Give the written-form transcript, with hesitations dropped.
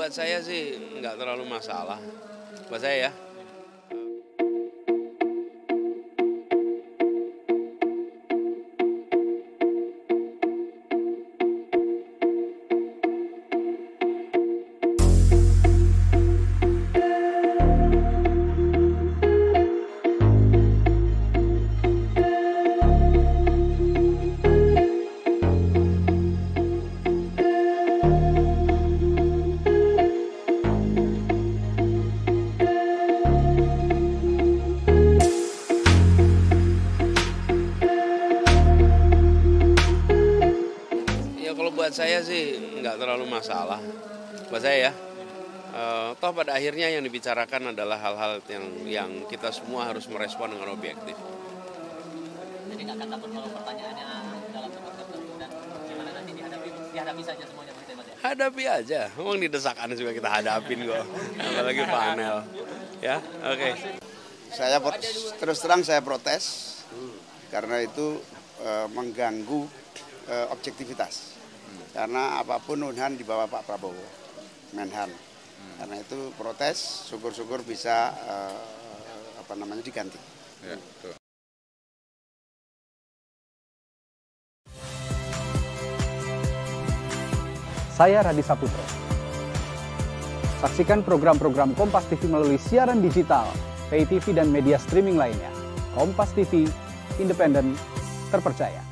buat saya sih nggak terlalu masalah. Buat saya ya. Kalau buat saya sih nggak terlalu masalah, buat saya ya. Toh pada akhirnya yang dibicarakan adalah hal-hal yang kita semua harus merespon dengan objektif. Jadi nggak akan takut kalau pertanyaannya dalam bentuk tertentu dan gimana nanti dihadapi saja semuanya begitu ya Mas ya? Hadapi aja, memang didesakan juga kita hadapin kok, apalagi panel. Ya, oke. Saya terus terang saya protes karena itu mengganggu objektivitas. Karena apapun Unhan di bawah Pak Prabowo, Menhan. Karena itu protes, syukur-syukur bisa diganti. Ya, betul. Saya Radi Saputro. Saksikan program-program Kompas TV melalui siaran digital, pay TV dan media streaming lainnya. Kompas TV, independen, terpercaya.